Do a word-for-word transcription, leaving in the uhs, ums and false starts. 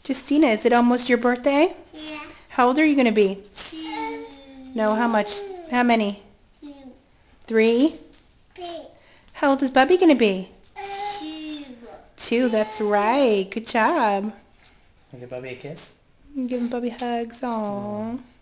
Justina, is it almost your birthday? Yeah. How old are you going to be? Two. No, how much? How many? Two. Three? Three. How old is Bubby going to be? Two. Two, that's right. Good job. Give Bubby a kiss. Give Bubby hugs. Aww.